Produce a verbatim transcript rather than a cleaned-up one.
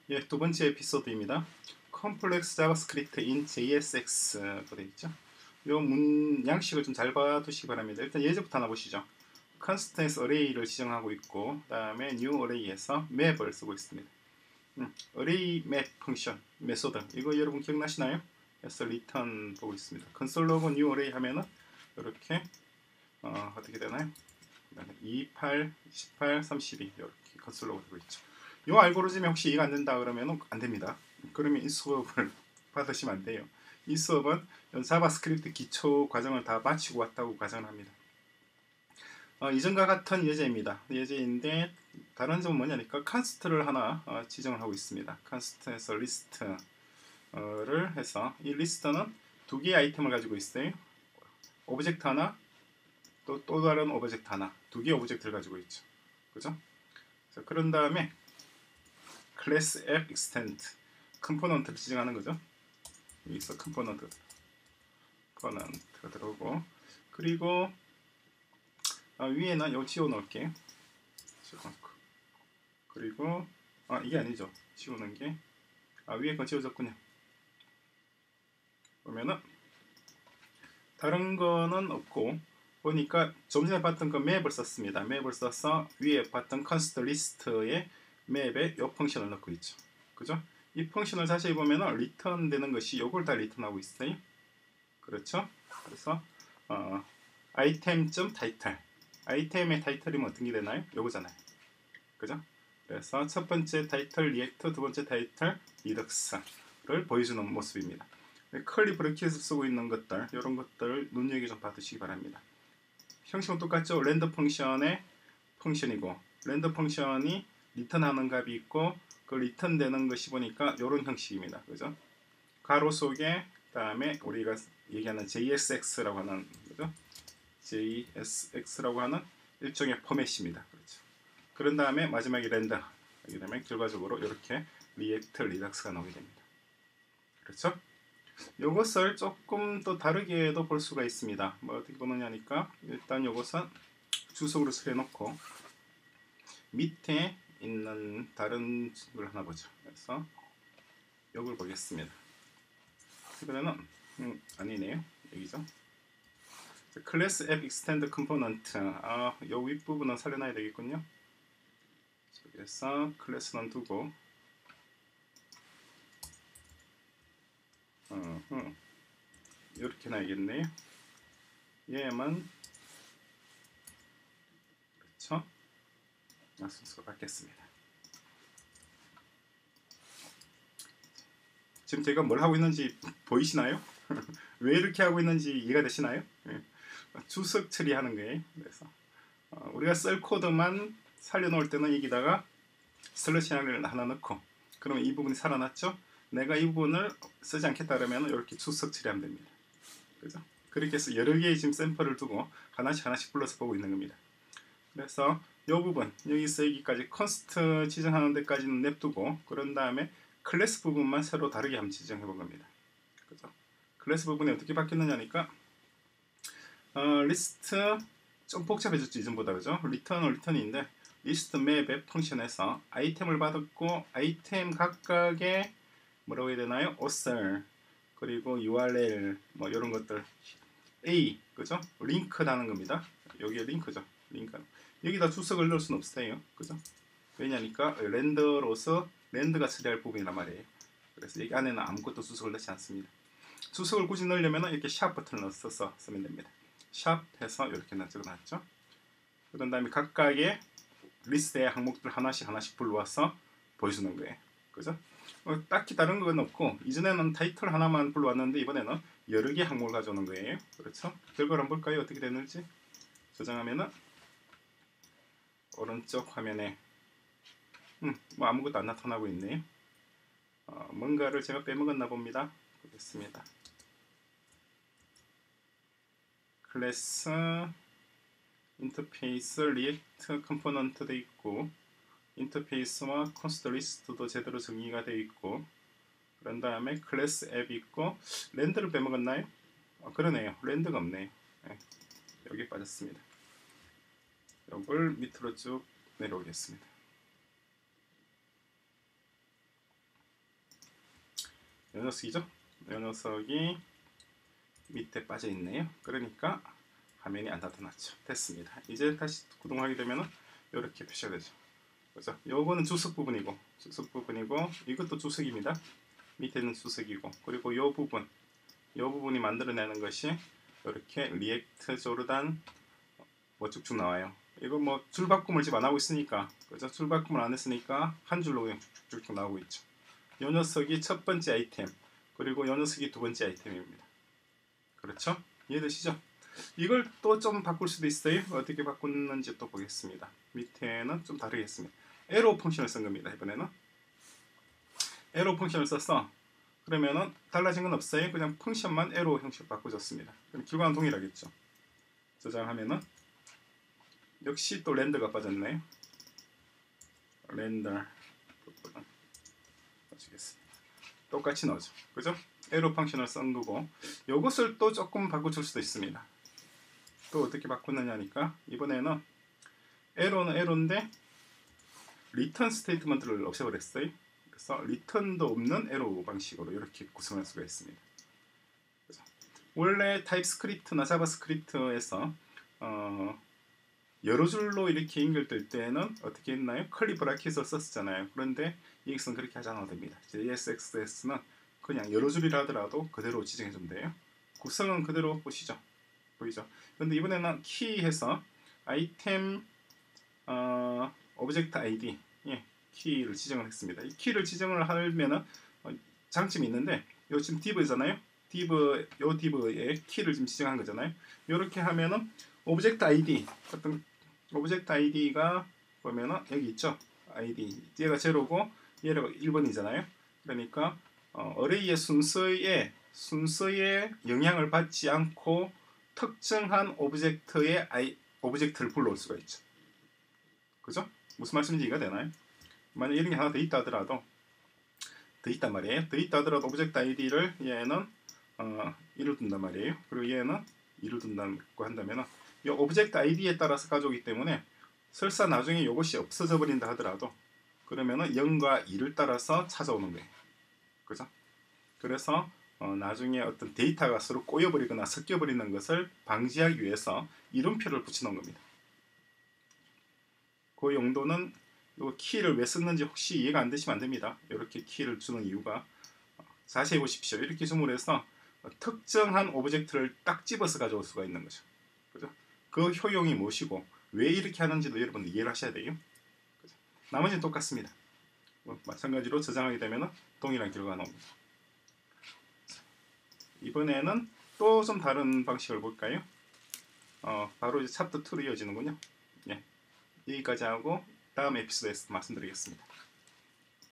예, 두 번째 에피소드입니다. 컴플렉스 자바스크립트 in 제이에스엑스로 되어 있죠. 요 문 양식을 좀 잘 봐두시기 바랍니다. 일단 예제부터 하나 보시죠. 컨스턴스 어레이를 지정하고 있고, 그 다음에 new 어레이에서 맵을 쓰고 있습니다. 음, 어레이 맵 펑션, 메소드, 이거 여러분 기억나시나요? 그래서 리턴 보고 있습니다. 컨솔 로그 new 어레이 하면은 이렇게 어, 어떻게 되나요? 이십팔, 이십팔, 삼십이 이렇게 컨솔 로그 되고 있죠. 이 알고리즘이 혹시 이해가 안 된다 그러면 안 됩니다. 그러면 이 수업을 받으시면 안 돼요. 이 수업은 자바스크립트 기초 과정을 다 마치고 왔다고 가정을 합니다. 어, 이전과 같은 예제입니다. 예제인데 다른 점은 뭐냐니까 컨스트를 하나 어, 지정을 하고 있습니다. 컨스트에서 리스트를 해서 이 리스트는 두 개의 아이템을 가지고 있어요. 오브젝트 하나, 또, 또 다른 오브젝트 하나, 두 개의 오브젝트를 가지고 있죠. 그죠? 자, 그런 다음에 클래스 앱 익스텐드 컴포넌트를 지정하는 거죠. 여기서 컴포넌트 컴포넌트가 들어오고, 그리고 아, 위에는 요 지워 놓을게요. 지워놓고, 그리고 아 이게 아니죠. 지우는 게 아 위에 거 지워졌군요. 보면은 다른 거는 없고, 보니까 좀 전에 봤던 그 맵을 썼습니다. 맵을 써서 위에 봤던 컨스트 리스트의 맵에 요 펑션을 넣고 있죠. 그죠? 이 펑션을 자세히 보면은 리턴 되는 것이 요걸 다 리턴하고 있어요. 그렇죠? 그래서 어, 아이템.타이틀 아이템의 타이틀이면 어떤 게 되나요? 요거잖아요. 그죠? 그래서 첫 번째 타이틀 리액터, 두 번째 타이틀 리덕스를 보여주는 모습입니다. 컬리 브래킷을 쓰고 있는 것들, 이런 것들 눈여겨 좀 봐두시기 바랍니다. 형식은 똑같죠? 랜더 펑션의 펑션이고, 랜더 펑션이 리턴하는 값이 있고, 그 리턴되는 것이 보니까 이런 형식입니다. 그죠? 가로 속에, 그다음에 우리가 얘기하는 제이에스엑스라고 하는 거죠. 제이에스엑스라고 하는 일종의 포맷입니다. 그렇죠. 그런 다음에 마지막에 렌더 하게 되면 결과적으로 이렇게 리액트 리덕스가 나오게 됩니다. 그렇죠? 이것을 조금 또 다르게도 볼 수가 있습니다. 뭐 어떻게 보느냐니까, 일단 이것은 주석으로 처리해놓고 밑에 있는 다른 걸 하나 보죠. 그래서 이걸 보겠습니다. 그러면은 음, 아니네요. 여기죠. 클래스 앱 익스텐드 컴포넌트, 아, 요 윗부분은 살려놔야 되겠군요. 그래서 클래스는 두고 어, 어, 이렇게 놔야겠네요. 얘만 그렇죠? 아, 순서가 바뀌었습니다. 지금 제가 뭘 하고 있는지 보이시나요? 왜 이렇게 하고 있는지 이해가 되시나요? 예. 주석 처리하는 거예요. 그래서 어, 우리가 쓸 코드만 살려놓을 때는 여기다가 슬래시 하나를 하나 넣고, 그러면 이 부분이 살아났죠? 내가 이 부분을 쓰지 않겠다 그러면 이렇게 주석 처리하면 됩니다. 그죠? 그렇게 해서 여러 개의 지금 샘플을 두고 하나씩 하나씩 불러서 보고 있는 겁니다. 그래서 이 부분, 여기서 여기까지 컨스트 지정하는 데까지는 냅두고, 그런 다음에 클래스 부분만 새로 다르게 한번 지정해 본 겁니다. 그죠? 클래스 부분이 어떻게 바뀌었느냐니까, 어, 리스트 좀 복잡해졌죠, 이전보다. 그죠? 리턴은 리턴인데, 리스트 맵 펑션에서 아이템을 받았고, 아이템 각각의 뭐라고 해야 되나요? author, 그리고 유알엘, 뭐 이런 것들, A, 그죠? 링크라는 겁니다. 여기에 링크죠. 링크. 여기다 주석을 넣을 수는 없어요. 그죠? 왜냐니까 렌더로서 렌더가 처리할 부분이란 말이에요. 그래서 여기 안에는 아무것도 주석을 넣지 않습니다. 주석을 굳이 넣으려면 이렇게 샵 버튼을 넣어서 쓰면 됩니다. 샵 해서 이렇게 적어놨죠. 그런 다음에 각각의 리스트의 항목들 하나씩 하나씩 불러와서 보여주는 거예요. 그죠? 어, 딱히 다른 건 없고, 이전에는 타이틀 하나만 불러왔는데 이번에는 여러 개 항목을 가져오는 거예요. 그렇죠? 결과를 한번 볼까요? 어떻게 되는지. 저장하면은 오른쪽 화면에 음, 뭐 아무것도 안 나타나고 있네요. 어, 뭔가를 제가 빼먹었나 봅니다. 보겠습니다. 클래스 인터페이스 리액트 컴포넌트 돼 있고, 인터페이스와 컨스트 리스트도 제대로 정의가 되어 있고, 그런 다음에 클래스 앱 있고, 랜드를 빼먹었나요? 어, 그러네요. 랜드가 없네요. 네, 여기 빠졌습니다. 이걸 밑으로 쭉 내려오겠습니다. 이 녀석이죠. 이 녀석이 밑에 빠져 있네요. 그러니까 화면이 안 나타났죠. 됐습니다. 이제 다시 구동하게 되면은 이렇게 표시가 되죠. 그래서 요거는 주석 부분이고, 주석 부분이고, 이것도 주석입니다. 밑에는 주석이고, 그리고 요 부분, 요 부분이 만들어내는 것이 이렇게 리액트 조르단 뭐 쭉쭉 나와요. 이거 뭐 줄바꿈을 지금 안 하고 있으니까, 그죠? 줄바꿈을 안 했으니까 한 줄로 그냥 쭉쭉쭉 나오고 있죠. 요 녀석이 첫 번째 아이템, 그리고 요 녀석이 두 번째 아이템입니다. 그렇죠? 이해되시죠? 이걸 또 좀 바꿀 수도 있어요. 어떻게 바꾸는지 또 보겠습니다. 밑에는 좀 다르게 했습니다. 에로 펑션을 쓴 겁니다. 이번에는 에로 펑션을 써서 그러면은 달라진 건 없어요. 그냥 펑션만 에로 형식 바꿔줬습니다. 그럼 결과는 동일하겠죠. 저장하면은 역시 또 렌더가 빠졌네요. 렌더 넣어주겠습니다. 똑같이 넣어줘. 그죠? 에로 펑션을 쓴 거고, 요것을 또 조금 바꿔줄 수도 있습니다. 또 어떻게 바꾸느냐니까, 이번에는 에로는 에로인데 리턴 스테이트먼트를 없애버렸어요. 그래서 리턴도 없는 에로 방식으로 이렇게 구성할 수가 있습니다. 그래서 원래 타입스크립트나 자바스크립트에서 어, 여러 줄로 이렇게 연결될 때는 어떻게 했나요? 커리 브라켓을 썼잖아요. 그런데 이엑스는 그렇게 하지 않아도 됩니다. 제이에스엑스에스는 그냥 여러 줄이라 하더라도 그대로 지정해주면 돼요. 구성은 그대로 보시죠. 보이죠? 근데 이번에는 키 해서 아이템 어, 오브젝트 아이디, 예, 키를 지정을 했습니다. 이 키를 지정을 하면은 어, 장점이 있는데, 요 지금 div잖아요. div, 요 div에 키를 지금 지정한 거잖아요. 이렇게 하면은 오브젝트 아이디, 어떤 오브젝트 아이디가 보면은 여기 있죠. 아이디, 얘가 제로고 얘가 일 번이잖아요. 그러니까 어, 어레이의 순서에 순서에 영향을 받지 않고 특정한 오브젝트의 아이, 오브젝트를 불러올 수가 있죠. 그죠? 무슨 말씀인지 이해가 되나요? 만약 이런 게 하나 더 있다 하더라도 더 있단 말이에요. 더 있다 하더라도 오브젝트 아이디를 얘는 어, 일을 둔단 말이에요. 그리고 얘는 이를 둔다고 한다면 이 오브젝트 아이디에 따라서 가져오기 때문에 설사 나중에 이것이 없어져 버린다 하더라도 그러면은 영과 이를 따라서 찾아오는 거예요. 그죠? 그래서 어, 나중에 어떤 데이터가 서로 꼬여버리거나 섞여버리는 것을 방지하기 위해서 이름표를 붙여놓은 겁니다. 그 용도는 이 키를 왜 썼는지 혹시 이해가 안 되시면 안 됩니다. 이렇게 키를 주는 이유가 자세히 보십시오. 이렇게 줌을 해서 특정한 오브젝트를 딱 집어서 가져올 수가 있는 거죠. 그죠? 그 효용이 무엇이고 왜 이렇게 하는지도 여러분 이해를 하셔야 돼요. 그죠? 나머지는 똑같습니다. 뭐 마찬가지로 저장하게 되면 동일한 결과가 나옵니다. 이번에는 또 좀 다른 방식을 볼까요? 어, 바로 이제 챕터 이로 이어지는군요. 예. 여기까지 하고 다음 에피소드에서 말씀드리겠습니다.